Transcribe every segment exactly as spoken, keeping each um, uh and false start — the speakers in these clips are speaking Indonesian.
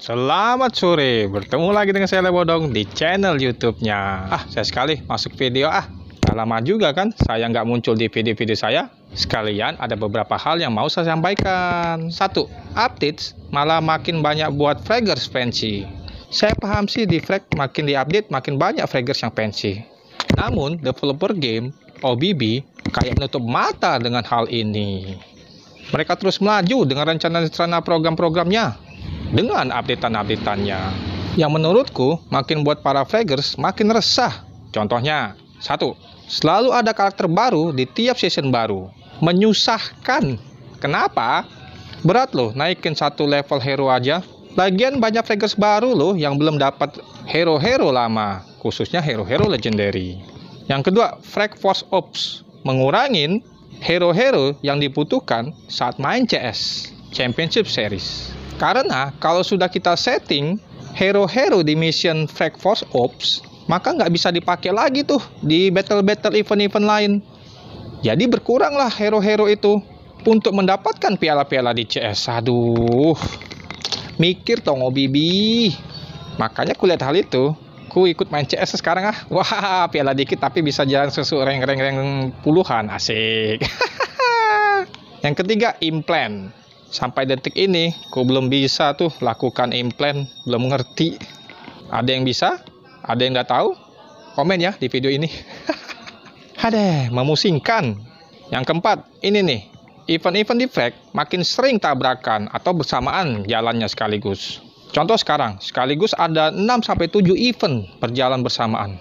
Selamat sore, bertemu lagi dengan saya Lebodong di channel YouTube-nya. Ah, saya sekali masuk video ah. Gak lama juga kan saya nggak muncul di video-video saya. Sekalian ada beberapa hal yang mau saya sampaikan. Satu, updates malah makin banyak buat fraggers fancy. Saya paham sih di frag makin diupdate makin banyak fraggers yang fancy. Namun developer game O B B kayak menutup mata dengan hal ini. Mereka terus melaju dengan rencana-rencana program-programnya, dengan updatean-updateannya, yang menurutku makin buat para fraggers makin resah. Contohnya, satu, selalu ada karakter baru di tiap season baru. Menyusahkan. Kenapa? Berat loh naikin satu level hero aja. Lagian banyak fraggers baru loh yang belum dapat hero-hero lama, khususnya hero-hero legendary. Yang kedua, frag force ops, mengurangin hero-hero yang dibutuhkan saat main C S Championship Series. Karena kalau sudah kita setting hero-hero di mission frag force ops, maka nggak bisa dipakai lagi tuh di battle-battle event-event lain. Jadi berkuranglah hero-hero itu untuk mendapatkan piala-piala di C S. Aduh, mikir dong O B B. Makanya kulihat hal itu, ku ikut main C S sekarang ah. Wah, piala dikit tapi bisa jalan sesuai rank-rank puluhan, asik. Yang ketiga, implant. Sampai detik ini, ku belum bisa tuh lakukan implant, belum ngerti. Ada yang bisa? Ada yang nggak tahu? Komen ya di video ini. Hadeh, memusingkan. Yang keempat, ini nih, event-event di frag makin sering tabrakan atau bersamaan jalannya sekaligus. Contoh sekarang, sekaligus ada enam sampai tujuh event berjalan bersamaan.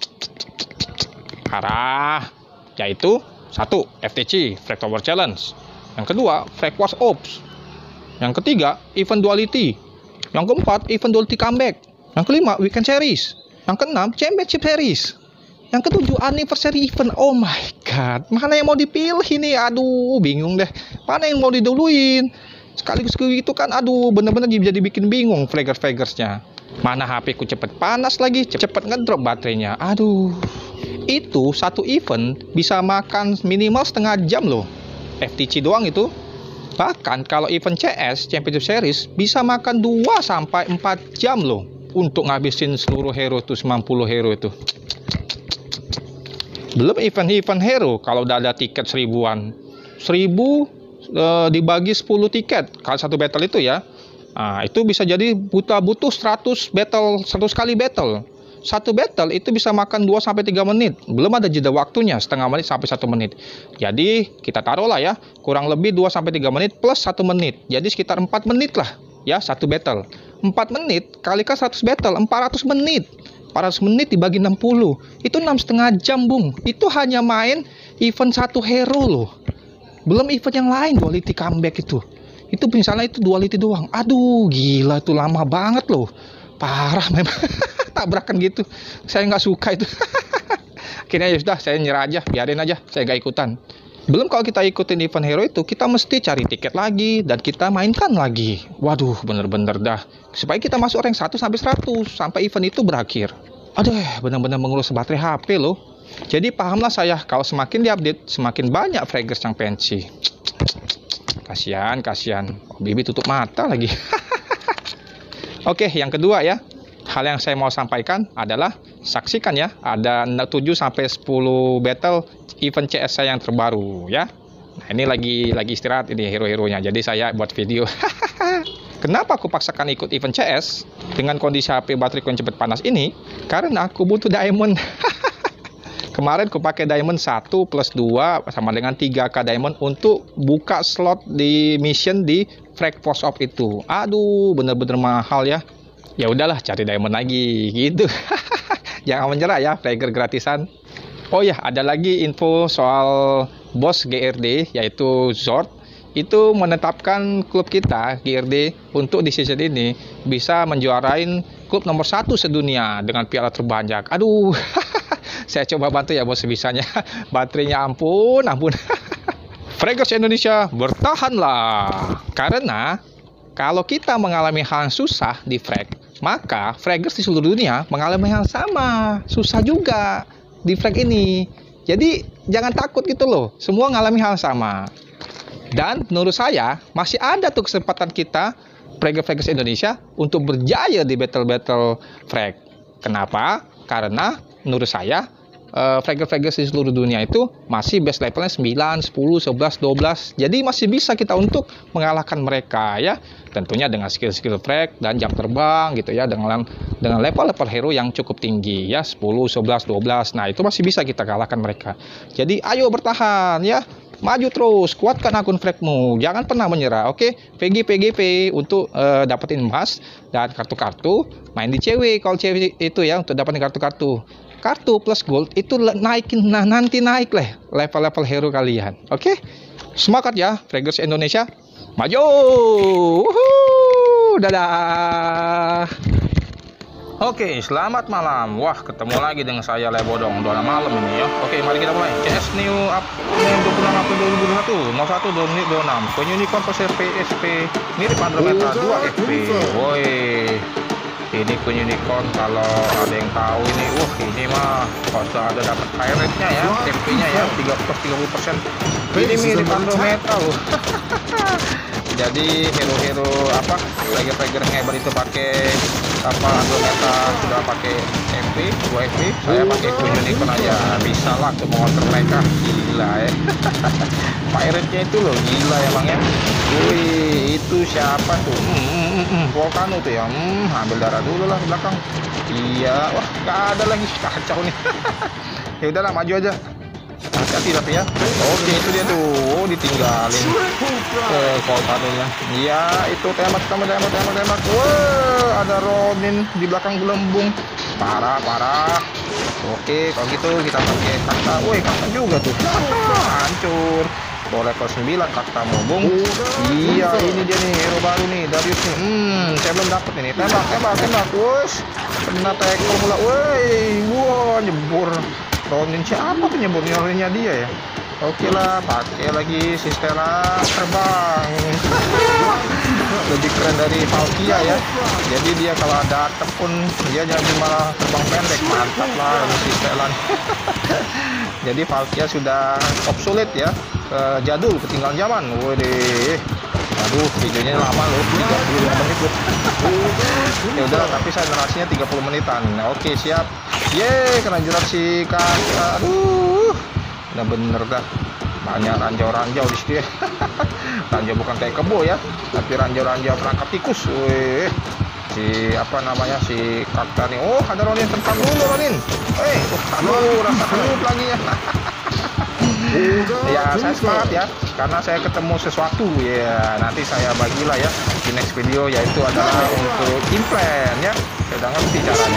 Parah. Yaitu, satu, F T C, Frag Tower Challenge. Yang kedua, Frag Wars Ops. Yang ketiga, event Duality. Yang keempat, event Duality Comeback. Yang kelima, Weekend Series. Yang keenam, Championship Series. Yang ketujuh, Anniversary Event. Oh my god, mana yang mau dipilih ini? Aduh, bingung deh. Mana yang mau diduluin? Sekaligus itu kan, aduh, bener-bener jadi bikin bingung fraggers-fraggersnya. Mana H P ku cepet panas lagi, cepet ngedrop baterainya. Aduh, itu satu event bisa makan minimal setengah jam loh. F T C doang itu. Bahkan kalau event C S Championship Series bisa makan dua sampai empat jam loh untuk ngabisin seluruh hero itu, sembilan puluh hero itu. Belum event-event hero kalau udah ada tiket seribuan. Seribu e, dibagi sepuluh tiket kalau satu battle itu ya. Nah, itu bisa jadi butuh butuh seratus battle, seratus kali battle. Satu battle itu bisa makan dua sampai tiga menit. Belum ada jeda waktunya, setengah menit sampai satu menit. Jadi, kita taruhlah ya, kurang lebih dua sampai tiga menit plus satu menit. Jadi, sekitar empat menit lah ya, satu battle. empat menit kalikan seratus battle, empat ratus menit. empat ratus menit dibagi enam puluh. Itu enam setengah jam, Bung. Itu hanya main event satu hero loh. Belum event yang lain, Duality Comeback itu. Itu misalnya itu Duality doang. Aduh, gila, itu lama banget loh. Parah memang. Tabrakan gitu, saya nggak suka itu. Akhirnya ya sudah, saya nyerah aja, biarin aja, saya nggak ikutan. Belum kalau kita ikutin event hero itu, kita mesti cari tiket lagi dan kita mainkan lagi. Waduh, bener-bener dah, supaya kita masuk rank satu sampai seratus sampai event itu berakhir. Aduh, bener-bener mengurus baterai H P loh. Jadi pahamlah saya, kalau semakin diupdate semakin banyak fraggers yang fancy. Kasihan, kasihan. Oh, Bibi tutup mata lagi. Oke, yang kedua ya. Hal yang saya mau sampaikan adalah saksikan ya, ada tujuh sampai sepuluh battle event C S saya yang terbaru ya. Nah, ini lagi lagi istirahat ini hero-heronya. Jadi saya buat video. Kenapa aku paksakan ikut event C S dengan kondisi H P baterai yang cepat panas ini? Karena aku butuh diamond. Kemarin aku pakai diamond satu plus dua sama dengan tiga K diamond untuk buka slot di mission di Frag Force Ops itu. Aduh, bener-bener mahal ya. Ya udahlah, cari diamond lagi gitu. Jangan menyerah ya, fragger gratisan. Oh ya, ada lagi info soal bos G R D yaitu Zord. Itu menetapkan klub kita G R D untuk di season ini bisa menjuarain klub nomor satu sedunia dengan piala terbanyak. Aduh, saya coba bantu ya bos sebisanya. Baterainya ampun, ampun. Fraggers Indonesia, bertahanlah. Karena kalau kita mengalami hal yang susah di frag, maka fraggers di seluruh dunia mengalami hal sama, susah juga di frag ini. Jadi jangan takut gitu loh, semua mengalami hal sama. Dan menurut saya masih ada tuh kesempatan kita fragger-fraggers Indonesia untuk berjaya di battle-battle frag. Kenapa? Karena menurut saya uh, fragger-fraggers di seluruh dunia itu masih base levelnya sembilan, sepuluh, sebelas, dua belas. Jadi masih bisa kita untuk mengalahkan mereka ya. Tentunya dengan skill-skill frag dan jam terbang gitu ya, dengan dengan level-level hero yang cukup tinggi ya, sepuluh, sebelas, dua belas. Nah, itu masih bisa kita kalahkan mereka. Jadi ayo bertahan ya. Maju terus, kuatkan akun fragmu, jangan pernah menyerah. Oke, P G P G P untuk uh, dapetin emas dan kartu-kartu. Main di C W kalau C W itu ya, untuk dapetin kartu-kartu. Kartu plus gold itu naikin, nah nanti naik lah level-level hero kalian. Oke, semangat ya Fraggers Indonesia, maju. Wuhuu, dadah. Oke, selamat malam. Wah, ketemu lagi dengan saya Lebodong. Udah malam ini ya. Oke, mari kita mulai. C S New up dua puluh enam April dua ribu dua puluh satu, nol satu dua puluh enam. Unicorn pasir P S P mirip Andromeda dua F P. Woi. Ini Unicorn kalau ada yang tahu ini, wah ini mah kalau ada dapat pirate-nya ya, F P-nya ya tiga plus tiga puluh persen. Ini mirip Andromeda loh. Jadi hero-hero apa fragger-fragger hebat itu pakai apa Andromeda sudah pakai M P dua F P, saya pakai Unicorn aja bisa lah untuk mengontrol mereka. Gila ya. Pirate-nya itu loh gila emang ya. Wih, itu siapa tuh? Hmm, hmm, hmm, hmm. Volcano tuh ya. Hmm, ambil darah dulu lah di belakang. Iya, wah nggak ada lagi, kacau nih. Ya udahlah, maju aja. Hati-hati tapi ya. Oke, itu dia tuh. Oh, ditinggalin ke Volcano-nya. Iya, itu tembak, tembak, tembak, tembak, tembak. Wah, ada Ronin di belakang gelembung. Parah, parah. Oke, kalau gitu kita pakai kata. Woi, kata juga tuh. Hancur. Bawa level sembilan kata mobong. Iya, ini dia nih hero baru nih, Darius nih. Hmm, saya belum dapat ini. Tembak, tembak, tembak. Wush. Kena tackle pula. Woi, wah, nyebur. Ronin siapa tuh nyebur nyorinnya dia ya? Oke lah, pakai lagi si Stella terbang. Lebih keren dari Valkia ya. Jadi dia kalau ada atap pun dia jadi malah terbang pendek. Mantap lah si Stella. Jadi Valkia sudah obsolete ya, uh, jadul, ketinggalan zaman. Waduh, aduh videonya lama loh, tiga puluh lima menit loh. Ya udah, tapi saya durasinya tiga puluh menitan. Oke, siap. Yeay, kena jerat si kakak. Aduh, udah bener dah. Banyak ranjau-ranjau di situ ya. Ranjau bukan kayak kebo ya, tapi ranjau-ranjau perangkap tikus. Wih, si apa namanya si kakak nih. Oh, ada Ronin, tentang dulu Ronin. Eh, aduh, rasa kelup lagi ya. Ya, saya semangat ya, karena saya ketemu sesuatu ya. Nanti saya bagilah ya di next video, yaitu adalah untuk implant ya. Saya udah ngerti caranya.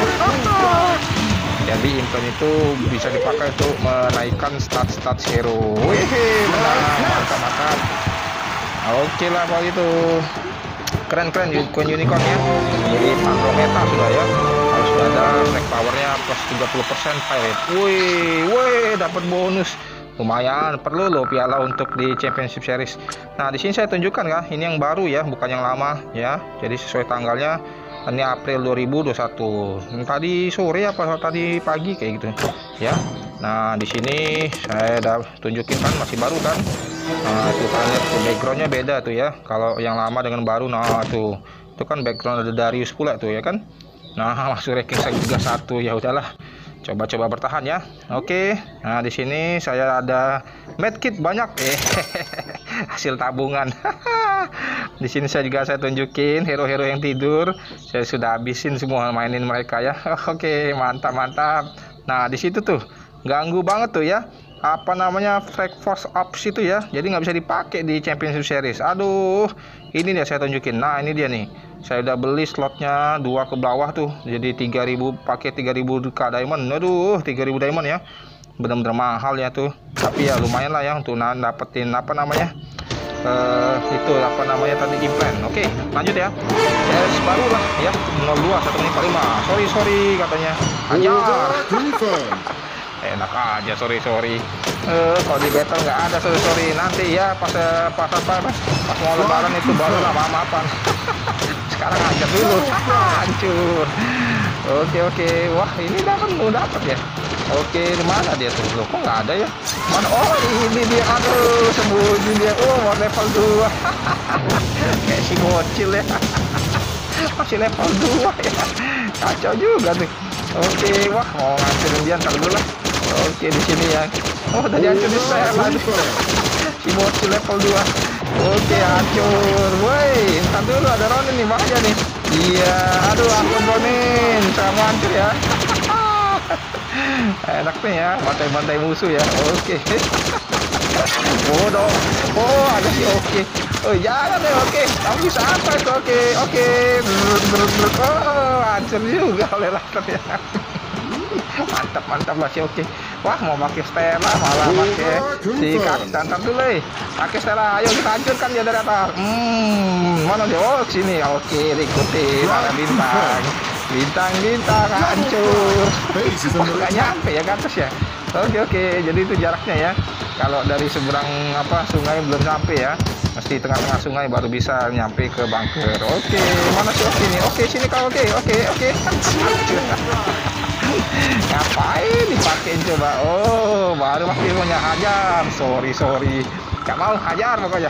Jadi implant itu bisa dipakai untuk menaikkan stat-stat hero. Wih, benar, mantap, mantap. Oke lah kalau gitu. Keren-keren unicorn ya. Jadi Andromeda sudah ya. Harus sudah ada flag powernya plus tiga puluh persen pirate. Wih, wih, dapat bonus. Lumayan, perlu loh piala untuk di Championship Series. Nah, di sini saya tunjukkan ya, ini yang baru ya, bukan yang lama ya. Jadi sesuai tanggalnya, ini April dua ribu dua puluh satu. Tadi sore apa tadi pagi kayak gitu ya. Nah, di sini saya udah tunjukin kan, masih baru kan. Nah, itu kalian lihat tuh backgroundnya beda tuh ya. Kalau yang lama dengan baru, nah tuh, itu kan background ada Darius pula tuh ya kan. Nah, masuk ranking tiga puluh satu, ya udahlah. Coba-coba bertahan ya. Oke. Nah, di sini saya ada medkit banyak eh hasil tabungan. Di sini saya juga saya tunjukin hero-hero yang tidur. Saya sudah habisin semua mainin mereka ya. Oke, mantap mantap. Nah, di situ tuh ganggu banget tuh ya. Apa namanya Frag Force Ups itu ya. Jadi nggak bisa dipakai di Championship Series. Aduh, ini dia saya tunjukin. Nah, ini dia nih. Saya udah beli slotnya dua ke bawah tuh, jadi tiga ribu, pakai tiga ribu k diamond. Aduh, tiga ribu diamond ya, bener-bener mahal ya tuh, tapi ya lumayan lah ya untuk dapetin apa namanya uh, itu apa namanya tadi implant. Oke, lanjut ya. Yes, baru lah ya, nol dua satu menit lima. Sorry sorry katanya anjar. Enak aja sorry sorry. Uh, kalau di battle nggak ada sorry sorry, nanti ya pas pas apa pas mau lebaran itu baru lah maaf-maafan. Sekarang aja dulu. Hancur. Oke oke, wah ini dapat mau dapat ya. Oke, di mana dia tuh? Loh, kok nggak ada ya? Mana? Oh, ini dia. Aduh, sembunyi dia. Oh, mau level dua. Kayak si bocil ya. Masih level dua ya. Kacau juga tuh. Oke, wah mau ngancurin dia ntar dulu lah. Oke di sini ya. Oh tadi hancur di Stella. Si bocil level dua. Oke hancur. Woi, ntar dulu ada Ronin nih, bahaya nih. Iya, aduh ampun Ronin, sama hancur ya. Enak nih ya, bantai-bantai musuh ya. Oke. Oh dong. Oh ada sih oke. Oh jangan deh oke. Kamu bisa apa itu oke? Oke. Oh hancur juga oleh laser ya. Mantap mantap lah sih oke. Wah mau pakai Stella malah pakai si Kaksan. Ntar dulu eh. Pakai Stella. Ayo kita hancurkan dia dari atas. Hmm mana dia? Oh sini. Oke ikuti para bintang. Bintang-bintang hancur. Wah gak nyampe ya ke atas ya. Oke oke. Jadi itu jaraknya ya. Kalau dari seberang apa sungai belum sampai ya. Mesti tengah-tengah sungai baru bisa nyampe ke bunker. Oke, mana sih oke nih? Oke, sini kau oke. Oke, oke. Ngapain dipakein coba? Oh, baru pakai ilmunya hajar. Sorry, sorry. Gak mau hajar pokoknya.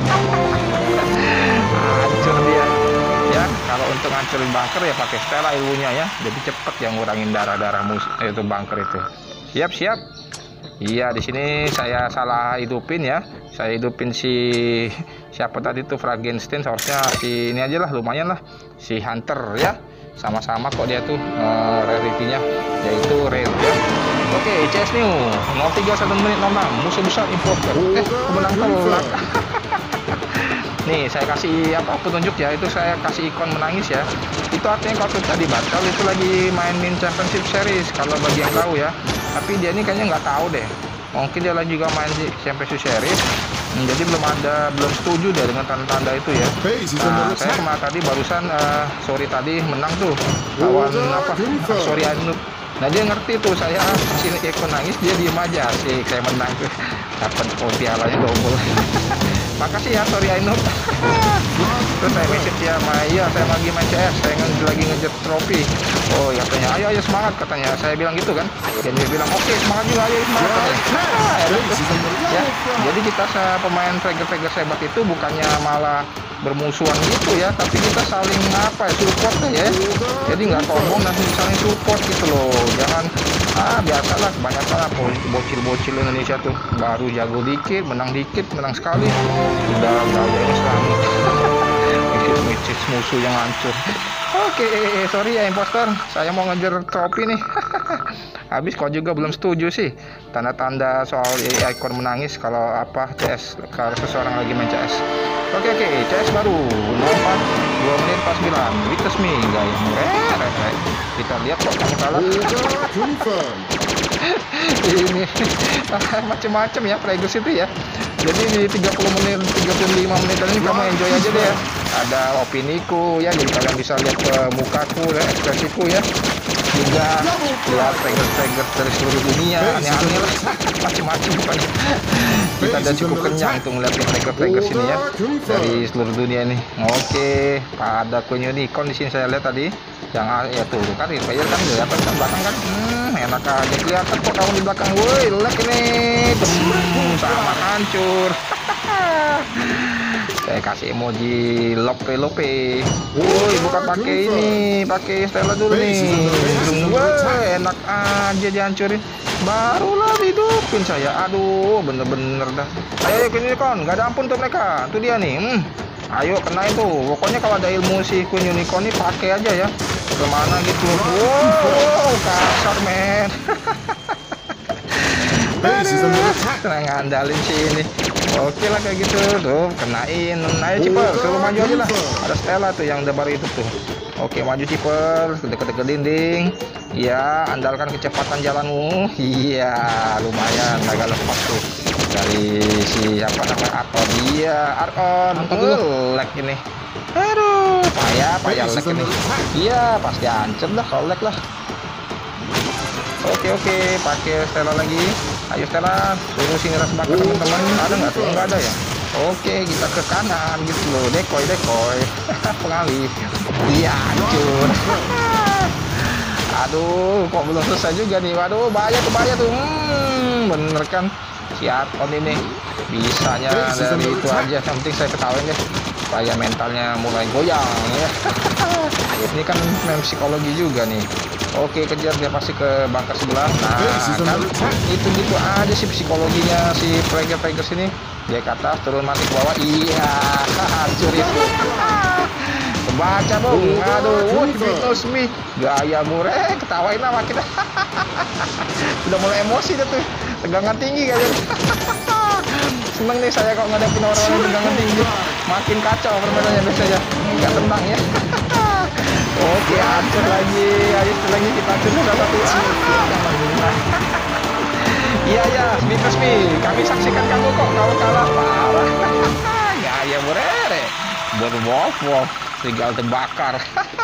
Hancur dia. Ya, kalau untuk hancurin bunker ya pakai Stella ilmunya ya. Jadi cepet yang ngurangin darah-darah musuh itu bunker itu. Siap, siap. Iya, di sini saya salah hidupin ya. Saya hidupin si siapa tadi tuh Frankenstein, seharusnya si ini aja lah, lumayan lah. Si Hunter ya. Sama-sama kok dia tuh uh, rarity-nya yaitu rare ya. Oke, C S New nol tiga satu menit nol enam musuh besar importer. Eh, menang telak. Nih, saya kasih apa petunjuk ya, itu saya kasih ikon menangis ya. Itu artinya kalau kita dibatal itu lagi mainin Championship Series kalau bagi yang tahu ya. Tapi dia ini kayaknya nggak tahu deh. Mungkin dia lagi juga main di Championship Series. Hmm, jadi belum ada belum setuju deh dengan tanda-tanda itu ya. Nah, saya kemarin tadi barusan uh, sorry tadi menang tuh lawan apa? Sorry Ainut. Nah dia ngerti tuh saya sini ikon nangis, dia diem aja sih, saya menang tuh. Dapat oh, pialanya double. Makasih ya, sorry Ainut. Terus saya message ya, iya saya lagi main C S, saya lagi ngejar trofi. Oh ya katanya, ayo ayo semangat katanya. Saya bilang gitu kan. Dan dia bilang oke okay, semangat juga, ayo semangat katanya. Nah, ya, jadi kita pemain fragger-fragger sebat itu bukannya malah bermusuhan gitu ya, tapi kita saling apa ya, support ya. Jadi nggak sombong dan saling support gitu loh. Jangan ah biasalah kebanyakan lah bocil-bocil Indonesia tuh baru jago dikit, menang dikit, menang sekali udah gagal selamat. Micis musuh yang hancur. Oke, sorry ya imposter, saya mau ngejar trofi nih. Habis kok juga belum setuju sih tanda-tanda soal ikon menangis kalau apa C S, kalau seseorang lagi main C S. Oke oke, C S baru nol empat dua menit empat puluh sembilan. Vitus me enggak yang merah. Kita lihat kok kamu kalah. Ini macam-macam ya Fragus itu ya. Jadi di tiga puluh menit, tiga puluh lima menit ini kamu enjoy aja deh ya. Ada opiniku ya, jadi kalian bisa lihat ke mukaku ya, ekspresiku ya. Juga lihat Fragus-Fragus dari seluruh dunia, aneh-aneh lah, macam-macam pokoknya. Kita udah cukup kenyang untuk melihat Fragus-Fragus ini ya dari seluruh dunia ini. Oke, ada Queen Unicorn di sini saya lihat tadi. Yang ya tuh kan di player kan kelihatan kan belakang kan. Hmm, enak aja kelihatan kok kamu di belakang. Woi, lek ini. Hmm, sama hancur. Saya kasih emoji lope lope. Woi, bukan pakai ini, pakai Stella dulu nih. Woi, enak aja dihancurin. Barulah hidupin saya. Aduh, bener-bener dah. Ayo Queen Unicorn, gak ada ampun tuh mereka. Tuh dia nih. Hmm. Ayo kenain tuh. Pokoknya kalau ada ilmu si Queen Unicorn ini pakai aja ya. Kemana gitu. Wow, kasar men. Tenang ngandalin sini. Oke lah kayak gitu tuh, kenain. Ayo Ciper, suruh maju aja lah. Ada Stella tuh yang udah baru itu tuh. Oke, maju Ciper, deket-deket dinding. Ya, andalkan kecepatan jalanmu. Iya, lumayan agak lepas tuh dari si apa namanya Arkon. Iya, Arkon. Lag ini. Aduh, payah, payah lag ini. Iya, pasti hancur lah kalau lag lah. Oke oke, pakai Stella lagi. Ayo Stella, suruh sini ras bakar teman-teman. Ada nggak tuh? Nggak ada ya. Oke, kita ke kanan gitu loh. Dekoy dekoy. Pengalih. Iya hancur. Aduh, kok belum selesai juga nih. Waduh, bahaya tuh bahaya tuh. Hmm, bener kan si Arkon ini bisanya dari itu aja. Yang penting saya ketahuin deh. supaya mentalnya mulai goyang ya. Ini kan main psikologi juga nih. Oke, kejar dia pasti ke bunker sebelah. Nah kan itu gitu aja sih psikologinya si player-player sini. Dia ke atas turun mati ke bawah. Iya, hancur itu. Baca dong, aduh, what beatles me, gaya mureh, ketawain sama kita. Sudah mulai emosi dah tuh, tegangan tinggi kalian. Seneng nih saya kalau ngadepin orang-orang tegangan tinggi, makin kacau permainannya biasanya, nggak tenang ya. Oke, hancur lagi, ayo lagi kita hancur satu. Iya ya, beatles me, kami saksikan kamu kok, kau kalah parah. Gaya mureh, berwolf-wolf. Tinggal terbakar.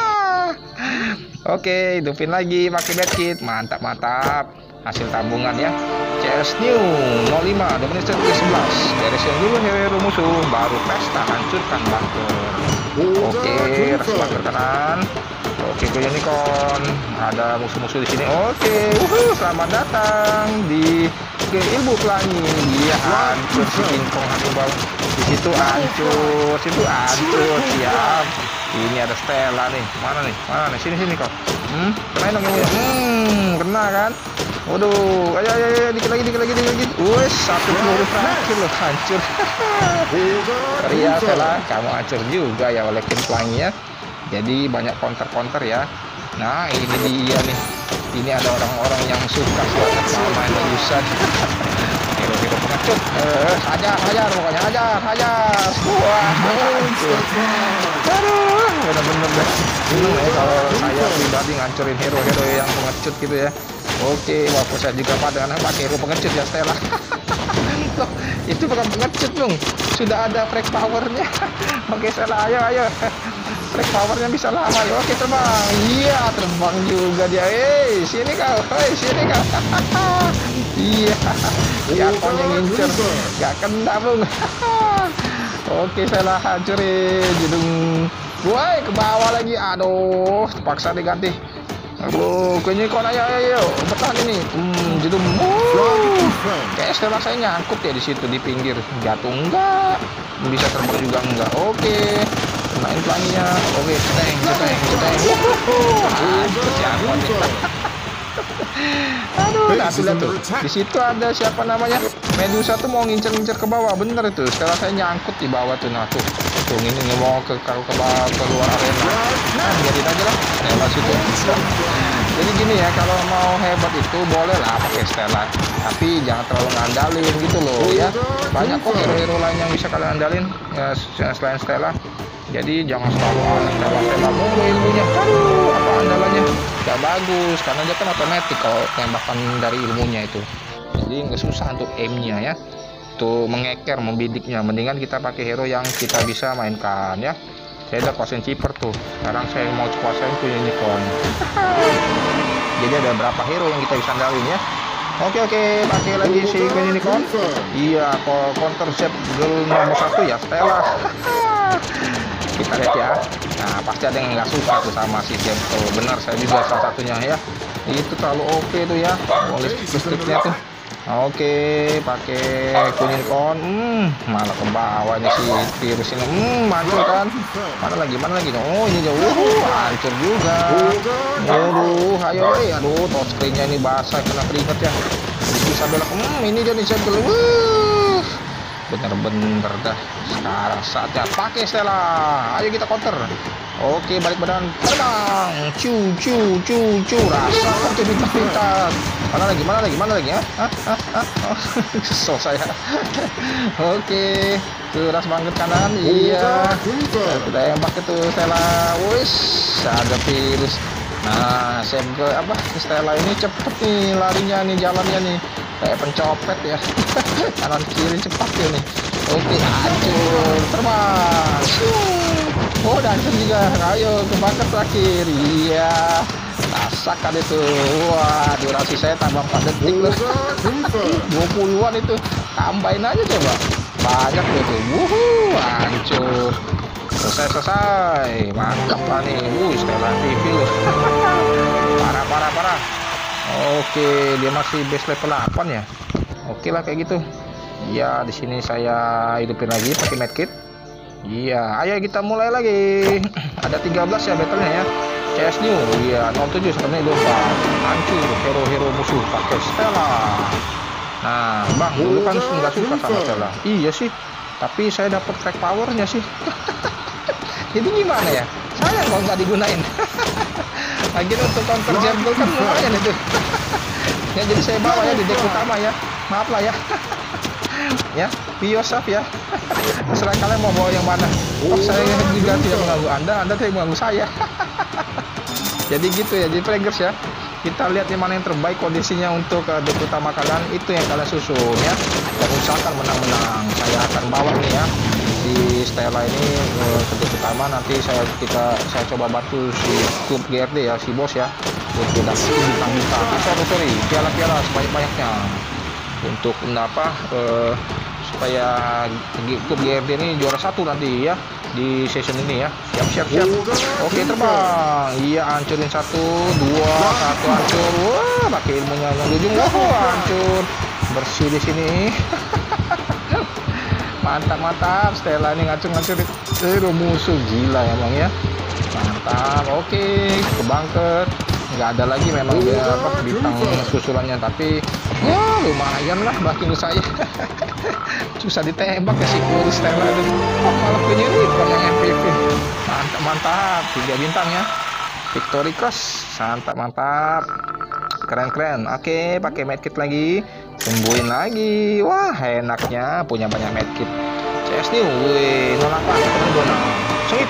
Oke, hidupin lagi pakai medkit. Mantap, mantap. Hasil tabungan ya. C S New nol lima Domination ke sebelas. Beresin dulu hero musuh, baru pesta hancurkan bunker. Oke, rasa bunker kanan. Oke, ke unicorn. Ada musuh-musuh di sini. Oke, uhuh, selamat datang di ke ilmu pelangi. Iya, hancur si pingpong hancur bawah. Di situ hancur, situ hancur, siap. Ini ada Stella nih, mana nih, mana nih, sini sini kok. Hmm, kena dong yang mulia. Hmm, kena kan. Waduh, ayo ayo ayo, dikit lagi, dikit lagi, dikit lagi. Wes, satu peluru terakhir loh, hancur. Ria Stella, kamu hancur juga ya oleh tim pelangi ya. Jadi banyak counter-counter ya. Nah, ini dia nih. Ini ada orang-orang yang suka banget sama main Medusan. Hero-hero pengecut. Eh, hajar, hajar pokoknya, hajar, hajar. Wah, hancur. Aduh, bener-bener deh. Seneng ya kalau saya pribadi ngancurin hero-hero yang pengecut gitu ya. Oke, walaupun saya juga pada dengan pakai hero pengecut ya Stella. Loh, itu bukan pengecut dong. Sudah ada frag powernya. Oke Stella, ayo, ayo. Frag powernya bisa lama ya. Oke, terbang. Iya, terbang juga dia. Hei, sini kau. Hei, sini kau. Iya. Ya, kon yang ngincer. Gak kena, Bung. Oke, saya hancurin jedung. Woi, ke bawah lagi. Aduh, terpaksa diganti. Aduh, kayaknya kon ayo ayo ayo. Bertahan ini. Hmm, jedung. Uh, kayak Stella saya nyangkut ya di situ di pinggir. Jatuh enggak? Bisa terbang juga enggak? Oke. Kenain pelanginya. Oke, ceteng, ceteng, ceteng. Hancur siapa nih? Aduh, nah tuh lihat tuh. Di situ ada siapa namanya? Medusa tuh mau ngincer-ngincer ke bawah, bener itu. Setelah saya nyangkut di bawah tuh, nah tuh. Tuh ini nih mau ke ke ke bawah ke luar arena. Nah, biarin aja lah. Lewat situ. Jadi gini ya, kalau mau hebat itu boleh lah pakai Stella, tapi jangan terlalu ngandalin gitu loh ya. Banyak kok hero-hero lain yang bisa kalian andalin ya, selain Stella. Jadi jangan selalu Stella Stella mulu ilmunya. Aduh, apa andalannya? Gak bagus karena dia kan otomatis kalau tembakan dari ilmunya itu. Jadi nggak susah untuk aimnya ya. Tuh mengeker, membidiknya. Mendingan kita pakai hero yang kita bisa mainkan ya. Saya udah kuasain Chipper tuh. Sekarang saya mau kuasain tuh unicorn. Jadi ada berapa hero yang kita bisa andalin ya. Oke oke, pakai lagi si unicorn. Iya, counter set girl nomor satu ya Stella. Kita lihat ya. Nah, pasti ada yang nggak suka tuh sama si Jempo. Benar, saya juga salah satunya ya. Itu terlalu O P tuh ya. Listriknya tuh. Oke, pakai unicorn. Hmm, malah ke bawah nih si virus ini. Hmm, mantul kan? Mana lagi? Mana lagi? Oh, ini jauh. Uh, hancur juga. Aduh, ayo, eh, aduh, touchscreen-nya ini basah kena keringet ya. Bisa belok. Hmm, ini dia nih saya uh, bener-bener dah. Sekarang saatnya pakai Stella. Ayo kita counter. Oke, balik badan terbang. Cu cu cu cu. Rasakan tuh pintas-pintas. Mana lagi? Mana lagi? Mana lagi ya? Hah? Hah? Hah? Oh, kesel saya. Oke, tuh ras banget kanan. Iya. Kita tembak itu Stella. Wis, ada virus. Nah, saya ke apa? Stella ini cepet nih larinya nih, jalannya nih. Kayak pencopet ya. Kanan kiri cepat ya nih. Oke, hancur. Terbang. Oh, dan juga. Ayo ke bunker terakhir. Iya. Rasakan itu. Wah, durasi saya tambah empat detik loh. dua puluhan itu. Tambahin aja coba. Banyak loh tuh. Wuhu, hancur. Selesai selesai. Mantap lah nih. Wuh, Stella T V loh. Parah parah parah. Oke, dia masih base level delapan ya. Oke lah kayak gitu. Ya, di sini saya hidupin lagi pakai medkit. Iya, ayo kita mulai lagi. Ada tiga belas ya battlenya ya. C S New, iya nol tujuh satu menit dua puluh empat. Hancur hero-hero musuh pakai Stella. Nah, Bang, dulu kan nggak suka sama Stella. Iya sih, tapi saya dapat track powernya sih. Jadi gimana ya? Sayang kalau nggak digunain. Lagi untuk counter jungle kan lumayan itu. Ya jadi saya bawa ya di deck utama ya. Maaf lah ya. Ya, Biosaf ya. Terserah kalian mau bawa yang mana. Oh, saya juga tidak mengganggu Anda, Anda tidak mengganggu saya. Jadi gitu ya, jadi Fraggers ya. Kita lihat yang mana yang terbaik kondisinya untuk uh, deck utama kalian, itu yang kalian susun ya. Dan usahakan menang-menang. Saya akan bawa nih ya di Stella ini uh, ke deck utama. Nanti saya kita saya coba bantu si klub G R D ya, si bos ya, untuk dapetin bintang-bintang. Sorry sorry, piala-piala sebanyak-banyaknya untuk apa uh, supaya klub G R D ini juara satu nanti ya di season ini ya. Siap siap siap. Oke, terbang. Iya, hancurin satu dua satu hancur. Wah, pakai ilmunya yang ujung. Wah, hancur bersih di sini. Mantap mantap. Stella ini ngacur-ngacurin hero musuh, gila emang ya. Mantap. Oke, ke bunker. Nggak ada lagi memang dia apa bintang susulannya, tapi ya lumayan lah bagi saya. Susah ditembak ya si kurus Stella itu. Oh, malah penyelidikan yang M V P. Mantap mantap, tiga bintang ya. Victory Cross, mantap mantap, keren keren. Oke, pakai medkit lagi, sembuhin lagi. Wah, enaknya punya banyak medkit. C S New, wih, nol delapan, dua enam. Sip.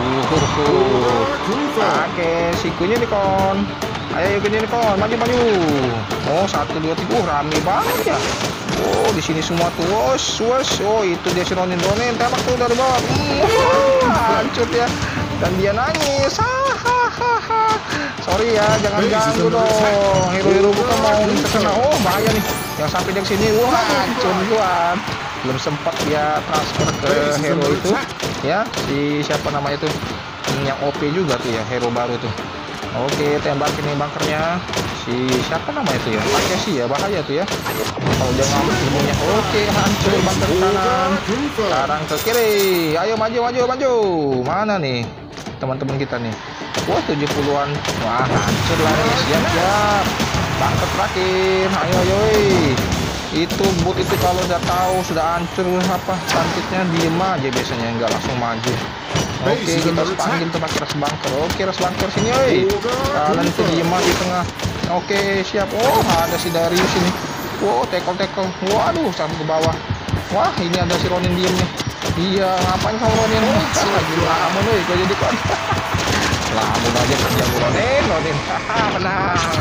Uh, pakai sikunya nih kon. Ayo yuk nih kon, maju maju. Oh, satu dua tiga, uh, rame banget ya. Oh, di sini semua tuh, wos wos. Oh, itu dia si Ronin Ronin, tembak tuh dari bawah. Hmm, hancur ya. Dan dia nangis. Hahaha. Sorry ya, jangan ganggu dong. Hero-hero bukan mau terkena. Oh, bahaya nih. Yang sampai dari sini, wah, hancur duluan. Belum sempat dia transfer ke hero itu ya, si siapa namanya tuh yang O P juga tuh ya, hero baru tuh. Oke, tembak ini bunkernya si siapa namanya tuh ya, pakai sih ya, bahaya tuh ya kalau dia ngambil ilmunya. Oke, hancur bunker kanan, sekarang ke kiri. Ayo maju maju maju. Mana nih teman-teman kita nih? Wah, tujuh puluhan. Wah, hancur lah nih. Siap siap, bunker terakhir. Ayo ayo. Itu bot itu kalau udah tahu sudah hancur apa cantiknya, diem aja biasanya, nggak langsung maju. Oke, kita harus panggil tuh pakai ras bunker. Oke, ras bunker sini, oi. Kalian tuh diem aja di tengah. Oke, siap. Oh, ada si Darius ini. Wow, tackle tackle. Waduh, sampai ke bawah. Wah, ini ada si Ronin diem nih. Iya, ngapain kamu Ronin? Lagi lamun, oi, kau jadi kon. Lamun aja kerja Ronin, Ronin. Haha, menang.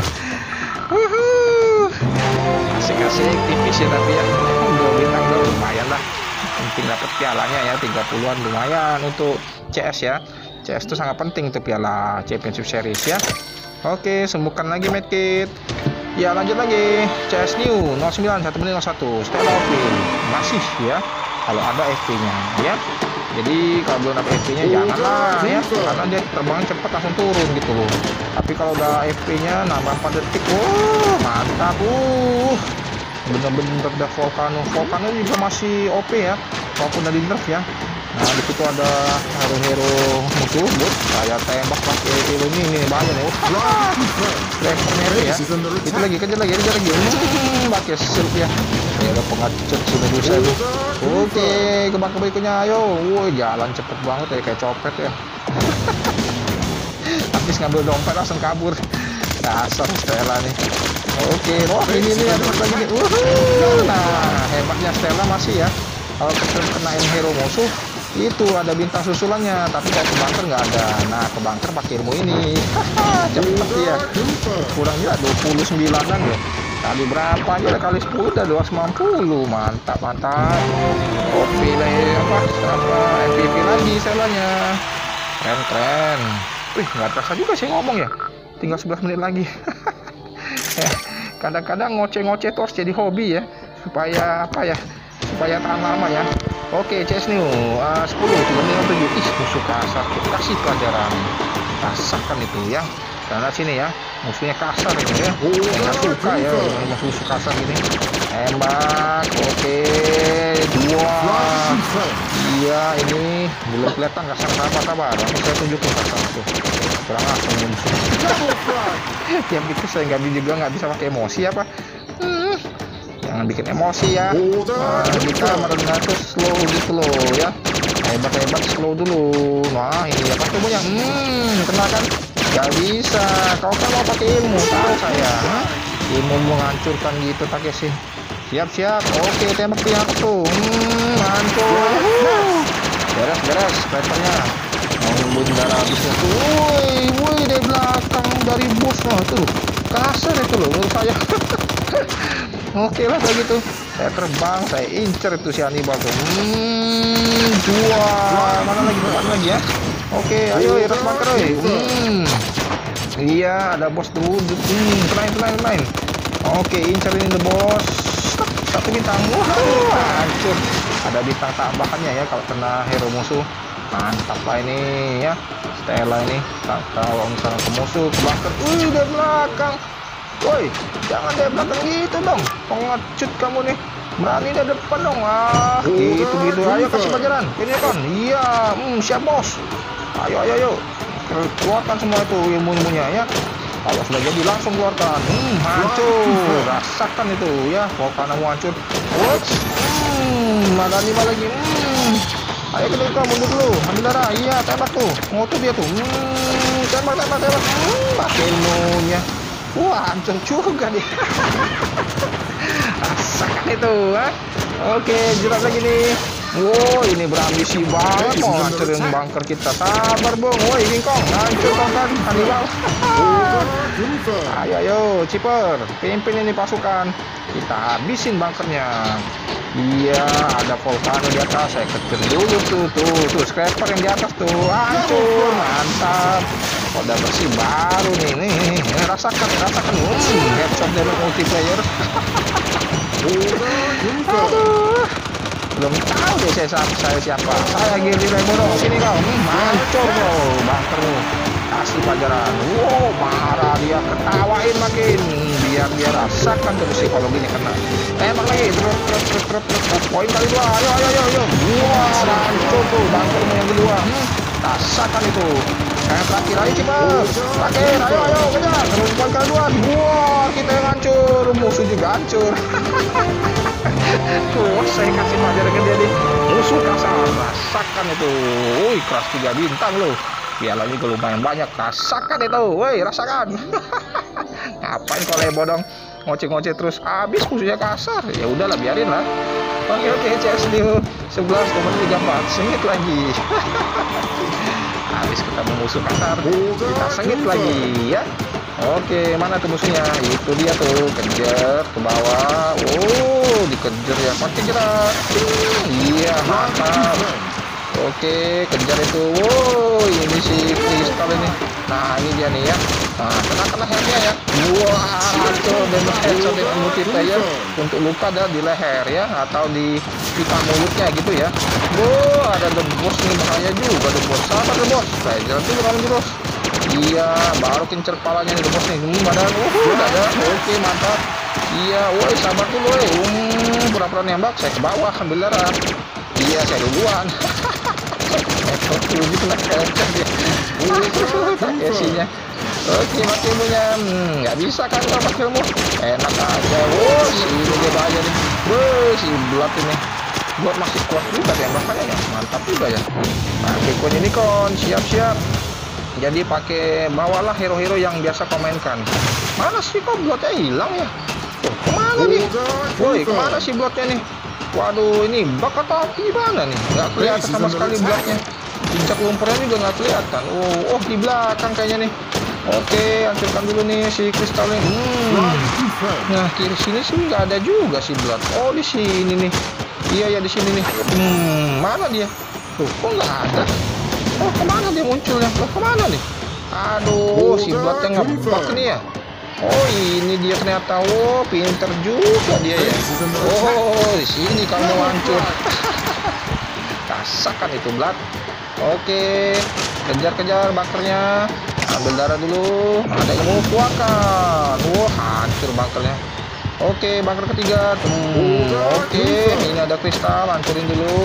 Wuhuu, asik-asik, tipis ya tapi ya, dua bintang dua lumayan lah. Penting dapat pialanya ya, tiga puluhan lumayan untuk C S ya. C S itu sangat penting untuk piala Championship Series ya. Oke, sembuhkan lagi medkit. Ya, lanjut lagi. C S New nol sembilan satu menit nol satu. Stella O P masih ya, kalau ada F P-nya ya. Jadi kalau belum dapat F P-nya janganlah ya, karena dia terbang cepat langsung turun gitu loh. Tapi kalau udah F P-nya nambah empat detik, wow, mantap. Uh, bener-bener udah Volcano. Volcano juga masih O P ya, walaupun udah di nerf ya. Nah, di situ ada hero-hero musuh, bot. Saya tembak pakai hero ini, ini bahaya nih. Wah, level merah ya. Itu lagi, kejar lagi, kejar lagi. Hmm, pakai shield ya. Ya udah pengacut sudah bisa nih. Oke, kebang berikutnya, ayo. Woi, jalan cepet banget ya, kayak copet ya. Habis ngambil dompet langsung kabur. Dasar Stella nih. Oke, wah ini nih ada lagi nih. Uhuh. Nah, hebatnya Stella masih ya. Kalau kenain hero musuh itu ada bintang susulannya, tapi kalau ke bunker nggak ada. Nah, ke bunker pakai ilmu ini. Cepet ya. Kurang ya dua puluh sembilanan ya. Kali berapa aja kali sepuluh udah dua ratus sembilan puluh. Mantap mantap. Kopi lah ya, apa apa M V P lagi selanya. Keren keren. Wih, nggak terasa juga sih ngomong ya. Tinggal sebelas menit lagi. Kadang-kadang ngoceh-ngoceh terus jadi hobi ya, supaya apa ya, supaya tahan lama ya. Oke, C S New uh, sepuluh tiga menit tujuh. Ih, musuh kasar, kasih pelajaran. Rasakan itu ya. Karena sini ya, musuhnya kasar ini ya. Nggak suka ya musuh kasar gini. Tembak. Oke, dua. Iya, ini nih, belum kelihatan kasar. Sabar sabar, nanti saya tunjukin kasar tuh. Kurang asem musuh. Yang itu saya nggak juga nggak bisa pakai emosi apa. Hmm, jangan bikin emosi ya. Nah, kita merendah tuh slow gitu loh ya. Hebat-hebat slow dulu. Nah ini ya pakai ilmunya. Hmm, kena kan? Gak bisa. Kau kan mau pakai ilmu, tahu saya. Ilmu menghancurkan gitu pakai sih. Siap-siap. Oke, tembak pihak tuh. Hmm, hancur. Beres beres snipernya. Mau darah habisnya tuh. Woi, woi dari belakang dari bos mah tuh. Kasar itu loh menurut saya. Oke lah kayak gitu. Saya terbang, saya incer itu si Hannibal tuh. Hmm, dua. Mana lagi depan lagi ya? Oke, ayo iras bunker oi. Hmm. Iya, ada bos tuh. Hmm, lain lain lain. Oke, incerin the bos. Satu bintang. Wah, hancur. Ada bintang tambahannya ya kalau kena hero musuh. Mantap lah ini ya. Stella ini. Kalau misalnya ke musuh, ke bunker. Wih, dari belakang. Woi, jangan dari belakang gitu dong. Pengecut kamu nih. Berani dari depan dong. Ah, gitu gitu. Ayo kasih pelajaran. Ini kan. Iya, hmm, siap bos. Ayo ayo ayo. Keluarkan semua itu ilmu-ilmunya ya. Kalau sudah jadi langsung keluarkan. Hmm, hancur. Rasakan itu ya. Volcano hancur. Woods. Hmm, ada lima lagi. Hmm. Ayo kita buka, mundur dulu. Ambil darah. Iya, tembak tuh. Ngotot dia tuh. Hmm, tembak tembak tembak. Hmm, pakai ilmunya. Wah, hancur juga nih. Rasakan itu, ha? Oke, jelas lagi nih. Wow, ini berambisi banget mau hancurin bunker kita. Sabar, Bung. Woi, Kingkong, hancur kau kan, Hannibal. Ayo, ayo, Chipper, pimpin ini pasukan. Kita habisin bunkernya. Iya, ada volcano di atas. Saya kejar dulu tuh, tuh, tuh, scraper yang di atas tuh, hancur, mantap. Udah bersih baru nih, nih, nih. Rasakan, rasakan. Hmm, headshot damage multiplayer. Aduh. Belum tahu deh saya, saya siapa. Saya Giri Rebodong. Sini kau. Hmm, hancur bro. Bunker lu. Kasih pelajaran. Wow, marah dia. Ketawain makin. Biar dia rasakan tuh psikologinya kena. Tembak lagi. Terus, terus, terus, terus, terus. Poin kali dua. Ayo, ayo, ayo, ayo. Wah, hancur tuh. Bunkermu yang kedua. Hmm, rasakan itu. Kayak terakhir aja Cipers. Terakhir. Ayo, ayo. Kejar. Terus poin kali dua. Wah, kita yang hancur. Musuh juga hancur. Tuh, saya kasih pelajaran ke dia nih. Musuh kasar, rasakan itu. Woi, keras tiga bintang loh. Piala juga lumayan banyak. Rasakan itu. Woi, rasakan. Ngapain kalau Rebodong ngoceh-ngoceh terus? Habis musuhnya kasar. Ya udahlah, biarin lah. Oke, oke, C S dulu. sebelas koma tiga empat. Sengit lagi. Habis ketemu musuh kasar. Kita sengit lagi ya. Oke, mana tuh musuhnya? Itu dia tuh, kejar ke bawah. Oh, dikejar ya, pakai jerat. Iya, mantap. Oke, kejar itu. Wow, ini si kristal ini. Nah, ini dia nih ya. Nah, kena-kena lehernya ya. Wah, hancur damage headshot dengan multiplayer untuk luka ada di leher ya, atau di pita mulutnya gitu ya. Wow, ada the boss nih, bahaya juga the boss. Sabar the boss. Saya jerat dulu kalau terus. Iya, baru kincer kepalanya nih bos nih. Hmm, badan, uh, udah ada. Oke, mantap. Iya, woi, sabar dulu, woi. Hmm, pura-pura nembak, saya ke bawah ambil darah. Iya, saya duluan. Ekor tujuh kena headshot dia. Uh, pakai isinya. Oke, pakai ilmunya. Hmm, nggak bisa kan kalau pakai ilmu. Enak aja. Woi, si ini dia bahaya nih. Woi, si Blood ini. Blood masih kuat juga tembakannya ya. Mantap juga ya. Pakai kon ini kon, siap-siap. Jadi pakai bawalah hero-hero yang biasa kau mainkan. Mana sih kok Bloodnya hilang ya? Tuh, kemana nih? Woi, kemana sih Bloodnya nih? Waduh, ini bak atau gimana nih? Nggak kelihatan sama sekali Bloodnya. Puncak lumpurnya juga nggak kelihatan. Oh, oh di belakang kayaknya nih. Oke, hancurkan dulu nih si kristalnya. Hmm. Nah, kiri sini sih nggak ada juga si Blood. Oh, di sini nih. Iya ya, di sini nih. Hmm, mana dia? Tuh, kok nggak ada? Oh, kemana dia munculnya? Oh, kemana nih? Aduh, si Bloodnya ngebug nih ya. Oh, ini dia ternyata. Oh, pinter juga dia ya. Oh, di sini kamu hancur. Rasakan itu Blood. Oke, kejar-kejar bunkernya. Ambil darah dulu. Ada yang mau keluarkan. Wah, hancur bunkernya. Oke, bunker ketiga. Hmm, oke, ini ada kristal, hancurin dulu.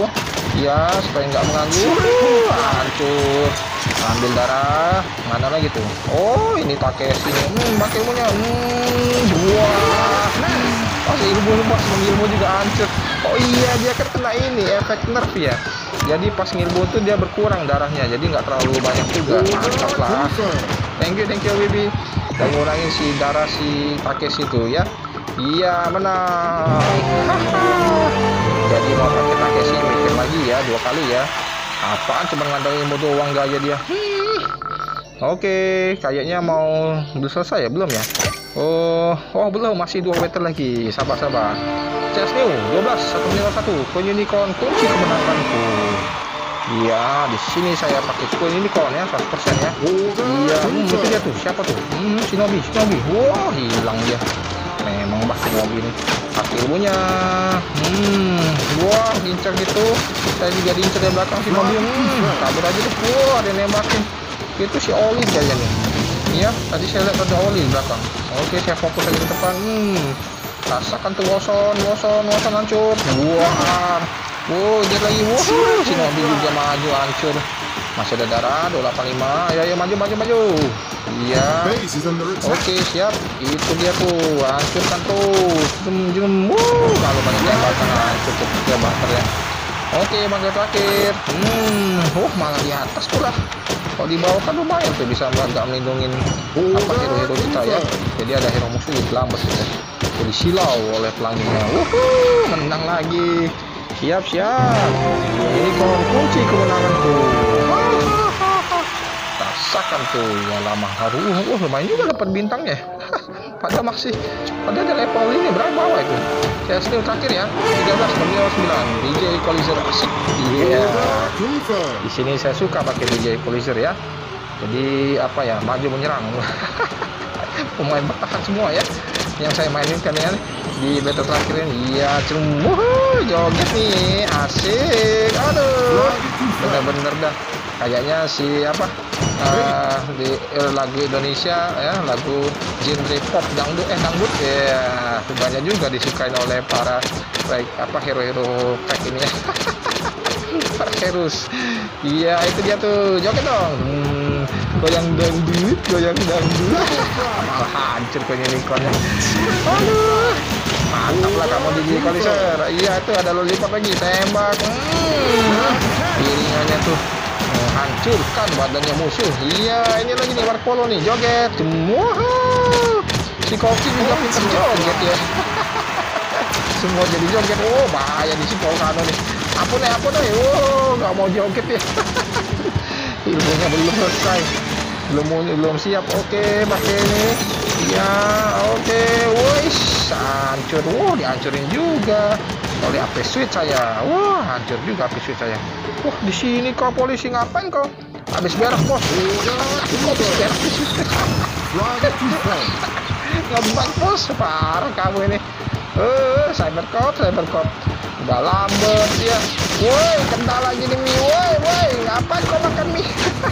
Ya, supaya nggak mengganggu. Uh, hancur. Ambil darah. Mana lagi tuh? Oh, ini Takeshi nih. Hmm, pakai ilmunya. Hmm, wah. Pas ilmu pas ilmu juga hancur. Oh iya, dia kan kena ini efek nerf ya. Jadi pas ngilmu tuh dia berkurang darahnya. Jadi nggak terlalu banyak juga. Mantap lah. Thank you, thank you, Bibi. Dan ngurangin si darah si Takeshi itu ya. Iya, menang. Jadi mau pakai Takeshi mikir lagi ya, dua kali ya. Apaan cuma ngandalin ilmu doang gaya dia. Hmm. Oke, kayaknya mau udah selesai ya, belum ya? Oh, oh belum, masih dua meter lagi. Sabar-sabar. Chest new dua belas satu nol satu. Coin unicorn kunci kemenanganku. Iya, di sini saya pakai coin unicorn ya, seratus persen ya. Iya, hmm, itu dia tuh. Siapa tuh? Hmm, Shinobi, Shinobi. Wah, hilang dia. Memang bah Shinobi ini. Pakai ilmunya. Hmm, wah, incer gitu. Saya juga diincer dari belakang Shinobi. Hmm, kabur aja tuh. Wah, ada nembakin. Itu si Oli kayaknya nih. Iya, tadi saya lihat ada Oli di belakang. Oke, saya fokus aja ke depan. Hmm, rasakan tuh Woson, Woson, Woson hancur. Wah, wow, dia lagi. Wah, Shinobi juga maju hancur. Masih ada darah, dua delapan lima. Ayo, ayo, maju, maju, maju. Iya. Oke, siap. Itu dia tuh, hancurkan tuh. Jum, jum. Wuh, kalau banyak tembakan hancur tuh dia bakar ya. Oke, bangga terakhir. Hmm, oh malah di atas pula. Kalau di bawah kan lumayan tuh bisa agak melindungi apa hero-hero kita ya. Jadi ada hero musuh di lambat gitu. Jadi silau oleh pelanginya. Wuhuu, menang lagi. Siap siap. Ini kawan kunci kemenanganku. Rasakan tuh ya lama haru. Uh, lumayan juga dapat bintangnya. Padahal masih padahal ada level ini berapa bawah itu. Saya sini terakhir ya. tiga belas sembilan D J Equalizer asik. Iya. Yeah. Di sini saya suka pakai D J Equalizer ya. Jadi apa ya, maju menyerang. Pemain bertahan semua ya. Yang saya mainin kan ya di battle terakhir ini. Iya, cuma joget nih, asik. Aduh. Bener-bener dah. Kayaknya si apa? Uh, di uh, lagu Indonesia ya, lagu genre pop dangdut eh dangdut ya, banyak juga disukain oleh para like, apa hero-hero pack ini ya. Para heroes. Iya, itu dia tuh, joget dong. Hmm, goyang dangdut, goyang dangdut. Malah hancur punya unicornnya. Aduh. Mantap lah kamu di Equalizer. Iya, itu ada lollipop lagi, tembak. Hmm. Piringannya tuh hancurkan badannya musuh. Iya, ini lagi nih Marpolo nih, joget. Semua. Si Koki juga pintar joget ya. Semua jadi joget. Oh, bahaya di si Volcano nih. Ampun ya, ampun ya. Oh, nggak mau joget ya. Ilmunya belum selesai. Belum belum siap. Oke, pakai ini. Iya, oke. Wih, hancur. Wow, dihancurin juga oleh A P switch saya. Wah, hancur juga A P switch saya. Wah, di sini kau polisi ngapain kau? Habis berak, bos. Habis berak di sini. Ngebank, bos. Parah kamu ini. Eh, cybercop, cybercop. Udah lambat ya. Woi, kendala gini mie. Woi, woi, ngapain kau makan mie?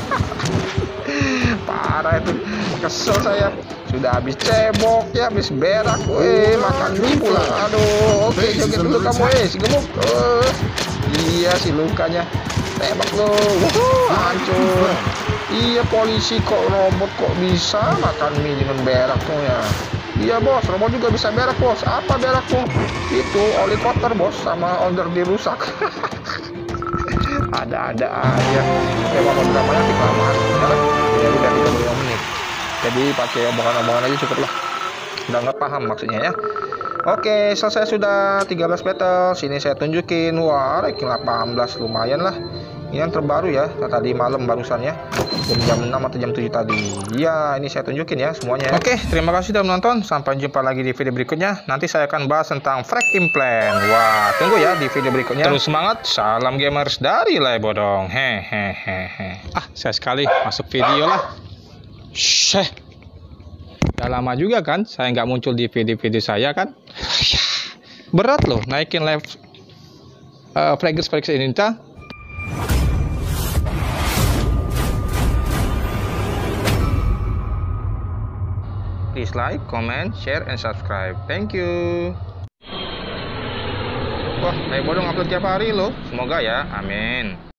Parah itu. Kesel saya. Sudah habis cebok ya, habis berak. Woi, makan mie pula. Aduh, oke, joget dulu kamu, eh, si gemuk. Uh. Iya sih lukanya. Tembak lo. Wuh, hancur. Iya, polisi kok robot kok bisa makan mie dengan berak tuh ya. Iya bos, robot juga bisa berak bos. Apa berakmu? Itu oli kotor bos, sama order dirusak. Ada-ada aja. Ya mau dramanya nanti kelamaan. Ya udah tiga puluh lima menit. Jadi pakai omongan-omongan aja cukup lah. Udah nggak paham maksudnya ya. Oke, selesai sudah tiga belas battle. Sini saya tunjukin. Wah, ranking delapan belas lumayan lah. Ini yang terbaru ya, tadi malam barusan ya. Jam, jam enam atau jam tujuh tadi. Ya, ini saya tunjukin ya semuanya ya. Oke, terima kasih sudah menonton. Sampai jumpa lagi di video berikutnya. Nanti saya akan bahas tentang frag implant. Wah, tunggu ya di video berikutnya. Terus semangat. Salam gamers dari Lebodong. Hehehe. Ah, saya sekali masuk video lah. Syeh. Udah lama juga kan saya nggak muncul di video-video saya kan. Berat loh naikin level uh, fragrance fragrance ini. Please like, comment, share, and subscribe. Thank you. Wah, saya bodong upload tiap hari loh. Semoga ya, amin.